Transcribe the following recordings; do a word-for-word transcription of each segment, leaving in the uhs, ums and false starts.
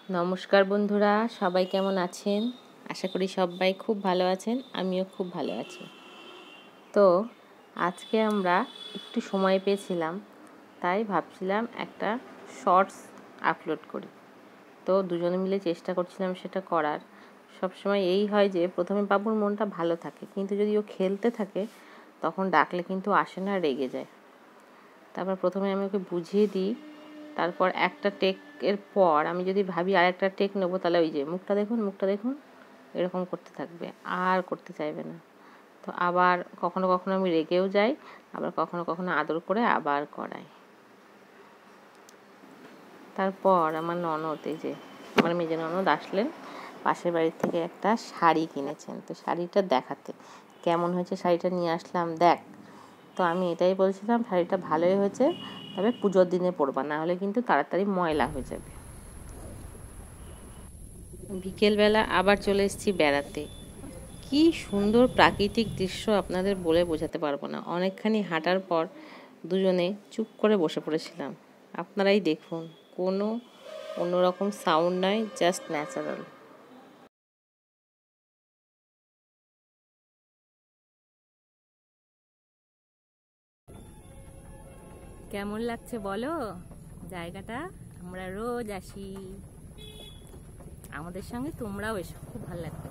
নমস্কার বন্ধুরা, সবাই কেমন আছেন? আশা করি সবাই খুব ভালো আছেন। আমিও খুব ভালো আছি। তো আজকে আমরা একটু সময় পেয়েছিলাম, তাই ভাবছিলাম একটা শর্টস আপলোড করি। তো দুজনে মিলে চেষ্টা করছিলাম সেটা করার। সবসময় এই হয় যে প্রথমে বাবুর মনটা ভালো থাকে, কিন্তু যদি ও খেলতে থাকে তখন ডাকলে কিন্তু আসে না, রেগে যায়। তারপর প্রথমে আমি ওকে বুঝিয়ে দিই, তারপর একটা টেকের পর আমি যদি ভাবি আর একটা টেক নেবো, তাহলে ওই যে মুখটা দেখুন মুখটা দেখুন এরকম করতে থাকবে, আর করতে চাইবে না। তো আবার কখনো কখনো আমি রেগেও যাই, আবার কখনো কখনো আদর করে আবার করাই। তারপর আমার ননদ, এই যে আমার মেজে ননদ আসলেন, পাশের বাড়ির থেকে একটা শাড়ি কিনেছেন। তো শাড়িটা দেখাতে, কেমন হয়েছে শাড়িটা নিয়ে আসলাম দেখ। তো আমি এটাই বলছিলাম, শাড়িটা ভালোই হয়েছে, তবে পুজোর দিনে পরবা, না হলে কিন্তু তাড়াতাড়ি ময়লা হয়ে যাবে। বিকেলবেলা আবার চলে এসেছি বেড়াতে। কি সুন্দর প্রাকৃতিক দৃশ্য, আপনাদের বলে বোঝাতে পারবো না। অনেকখানি হাঁটার পর দুজনে চুপ করে বসে পড়েছিলাম। আপনারাই দেখুন, কোনো অন্যরকম সাউন্ড নয়, জাস্ট ন্যাচারাল। কেমন লাগছে বলো জায়গাটা? আমরা রোজ আসি, আমাদের সঙ্গে তোমরাও এসো, খুব ভালো লাগবে।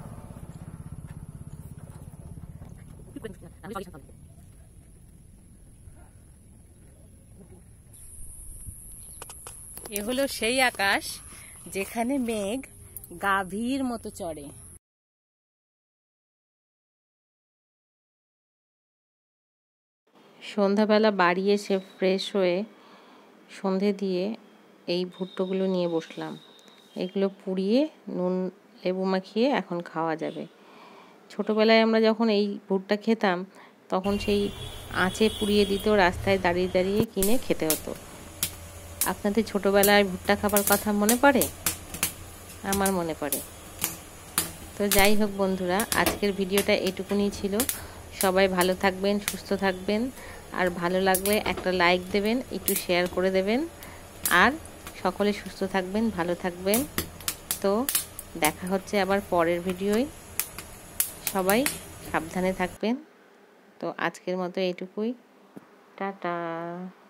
এ হলো সেই আকাশ যেখানে মেঘ গাভীর মতো চড়ে। সন্ধ্যাবেলা বাড়ি এসে ফ্রেশ হয়ে সন্ধে দিয়ে এই ভুট্টোগুলো নিয়ে বসলাম। এগুলো পুড়িয়ে নুন লেবু মাখিয়ে এখন খাওয়া যাবে। ছোটোবেলায় আমরা যখন এই ভুট্টা খেতাম, তখন সেই আঁচে পুড়িয়ে দিত, রাস্তায় দাঁড়িয়ে দাঁড়িয়ে কিনে খেতে হতো। আপনাদের ছোটোবেলায় ভুট্টা খাবার কথা মনে পড়ে? আমার মনে পড়ে। তো যাই হোক বন্ধুরা, আজকের ভিডিওটা এটুকুনি ছিল। সবাই ভালো থাকবেন, সুস্থ থাকবেন, আর ভালো লাগলে একটা লাইক দেবেন, একটু শেয়ার করে দেবেন, আর সকলে সুস্থ থাকবেন, ভালো থাকবেন। তো দেখা হচ্ছে আবার পরের ভিডিওয়। সবাই সাবধানে থাকবেন। তো আজকের মতো এইটুকুই, টাটা।